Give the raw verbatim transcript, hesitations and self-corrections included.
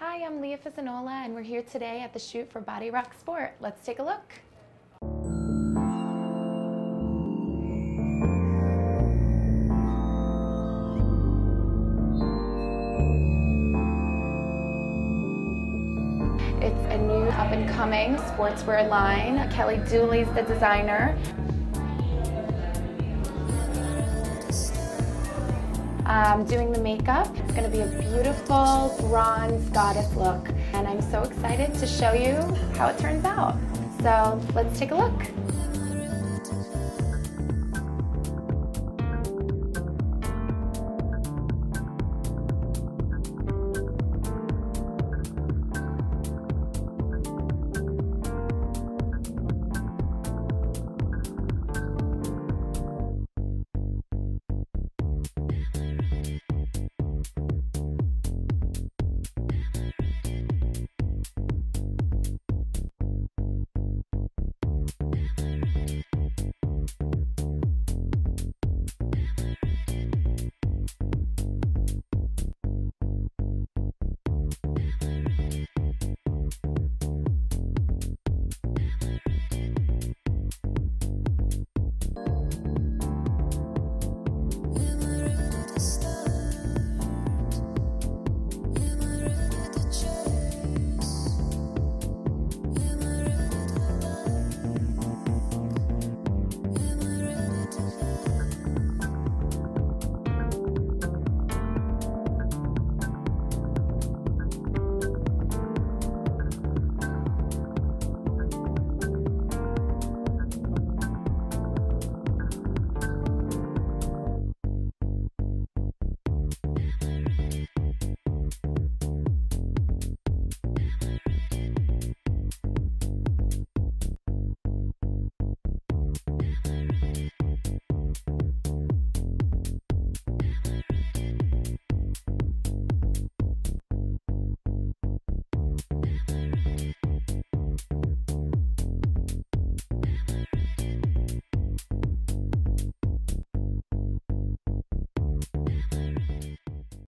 Hi, I'm Leigha Fizzinoglia, and we're here today at the shoot for Body Rock Sport. Let's take a look. It's a new up-and-coming sportswear line. Kelly Dooley's the designer. Um, doing the makeup. It's going to be a beautiful bronze goddess look, and I'm so excited to show you how it turns out. So let's take a look.